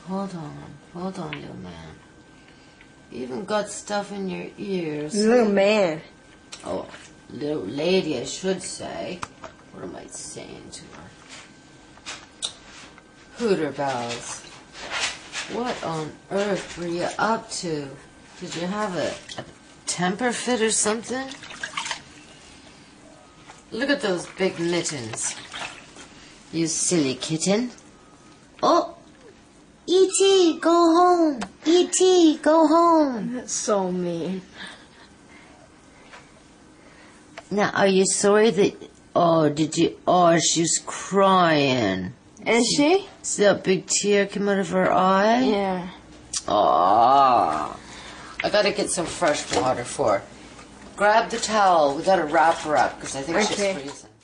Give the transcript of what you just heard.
Hold on, little man. You even got stuff in your ears. Little man. Oh, little lady, I should say. What am I saying to her? Hooter bells. What on earth were you up to? Did you have a temper fit or something? Look at those big mittens. You silly kitten. Oh! E.T., go home! E.T., go home! That's so mean. Now, are you sorry that... Oh, did you... Oh, she's crying. Is she? See that big tear come out of her eye? Yeah. Oh. I gotta get some fresh water for her. Grab the towel. We gotta wrap her up, because I think she's freezing.